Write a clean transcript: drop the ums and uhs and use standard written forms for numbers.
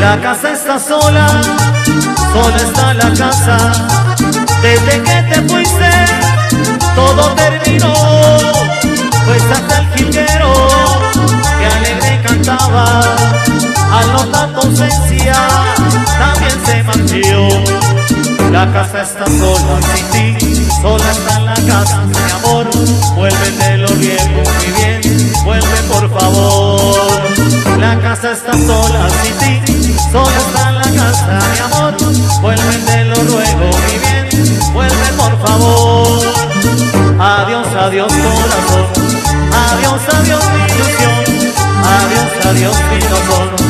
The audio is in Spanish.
La casa está sola, sola está la casa. Desde que te fuiste, todo terminó. Pues hasta el jilguero, que alegre cantaba, al notar tu ausencia, también se marchó. La casa está sola sin ti, sola está la casa, mi amor. Vuélvetelo bien, muy bien, vuelve por favor. La casa está sola sin ti, sola está la casa, mi amor. Vuélvetelo ruego, muy bien, vuelve por favor. Adiós, adiós corazón, adiós, adiós mi ilusión, adiós, adiós mi corazón.